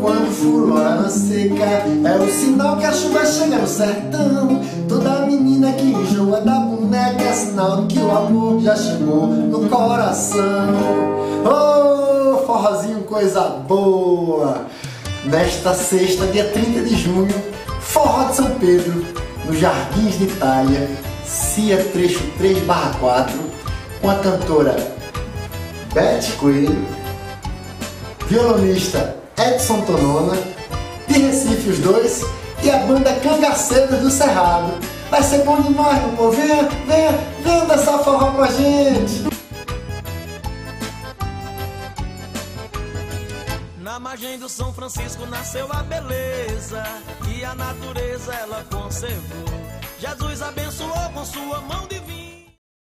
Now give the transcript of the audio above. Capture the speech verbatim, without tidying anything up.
quando fulora na seca, é o sinal que a chuva chega no sertão. Toda menina que enjoa da boneca é sinal que o amor já chegou no coração. Oh, forrozinho, coisa boa! Nesta sexta, dia trinta de junho, Forró de São Pedro, nos Jardins de Itália, Cia Trecho três barra quatro, com a cantora Beth Coelho, violonista Edson Tonona, de Recife os dois, e a banda Cangaceiros do Cerrado. Vai ser bom demais, meu povo. Venha, venha, venha dançar forró com a gente. Na margem do São Francisco nasceu a beleza, e a natureza ela conservou. Jesus abençoou com sua mão divina.